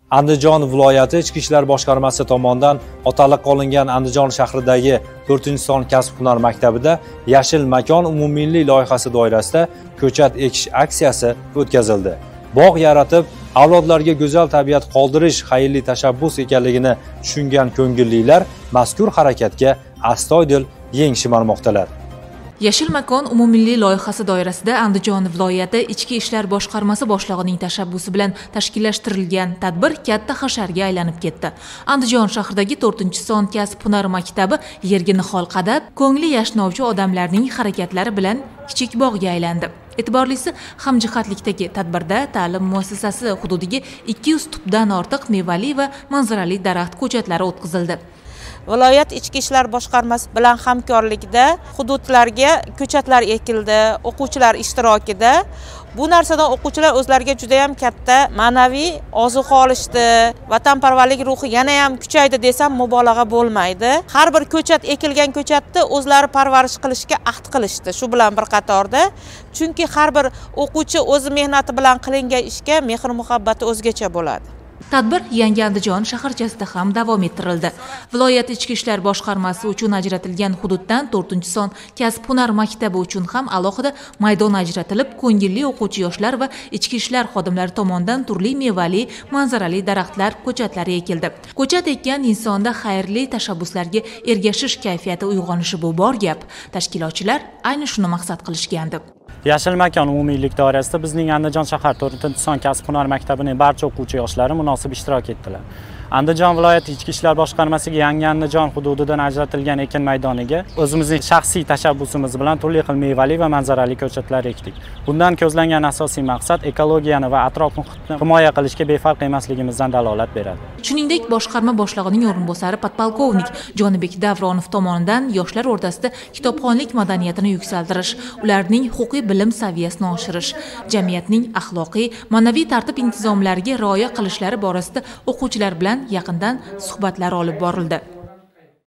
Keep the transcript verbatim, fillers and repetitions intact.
Andijon viloyati Ichki ishlar boshqarmasi tomonidan otaliqqa olingan Andijon shahridagi to'rtinchi son kasb-hunar maktabida Yashil makon umummilliy loyihasi doirasida ko'chat ekish aksiyasi o'tkazildi. Bog' yaratib, avlodlarga go'zal tabiat qoldirish xayrli tashabbus ekanligini tushungan ko'ngillilar mazkur harakatga astoydil yeng shimarmoqdalar. Yashil makon umummilliy loyihasi doirasida Andijon viloyati Ichki ishlar boshqarmasi boshlig'ining tashabbusi bilan tashkillashtirilgan tadbir katta hasharga aylanib ketdi. Andijon shahridagi to'rtinchi son kasb-hunar maktabi yerga nihol qadab, ko'ngli yashnovchi odamlarning harakatlari bilan kichik bog'ga aylandi. E'tiborlisi, hamjihatlikdagi tadbirda ta'lim muassasasi hududiga ikki yuz tutdan ortiq mevali va manzarali daraxt ko'chatlari o'tkazildi. Viloyat Ichki ishlar boshqarmasi bilan hamkorlikda hududlarga ko'chatlar ekildi, o'quvchilar ishtirokida. Bu narsadan o'quvchilar o'zlariga juda ham katta ma'naviy ozuqa olishdi. Vatanparvarlik ruhi yana ham kuchaydi desam mubolag'a bo'lmaydi. Har bir ko'chat ekilgan ko'chatni o'zlari parvarish qilishga ahd qilishdi. Shu bilan bir qatorda, chunki har bir o'quvchi o'zi mehnati bilan qilingan ishga mehr-muhabbati o'zgacha bo'ladi. Tadbir Yangi Andijon shaharchasida ham davom ettirildi. Viloyat Ichki ishlar boshqarmasi uchun ajratilgan hududdan to'rtinchi son kasb-hunar maktabi uchun ham alohida maydon ajratilib, ko'ngilli o'quvchi yoshlar va ichki ishlar xodimlari tomonidan turli mevali, manzarali daraxtlar, ko'chatlari ekildi. Ko'chat ekkan insonda xayrli tashabbuslarga ergashish kayfiyati uyg'onishi bu bor gap. Tashkilotchilar ayni shuni maqsad qilishgandi. Yashil makon umummillik doirasida bizning Andijon shahar to'rtinchi son kasb-hunar maktabining barcha o'quvchi yoshlari munosib ishtirok etdilar. Andijon viloyati Ichki ishlar boshqarmasiga Yangi Andijon hududidan ajratilgan ekin maydoniga o'zimizning shaxsiy tashabbusimiz bilan turli xil mevali va manzarali ko'chatlar ekdik. Bundan ko'zlangan asosiy maqsad ekologiyani va atrof muhitni himoya qilishga befarq emasligimizdan dalolat beradi. Shuningdek, boshqarma boshlig'ining o'rinbosari podpolkovnik Jonibek Davronov tomonidan yoshlar o'rtasida kitobxonlik madaniyatini yuksaltirish, ularning huquqiy bilim saviyasini oshirish, jamiyatning axloqiy, ma'naviy tartib-intizomlariga rioya qilishlari borasida o'quvchilar bilan yaqindan suhbatlar olib borildi.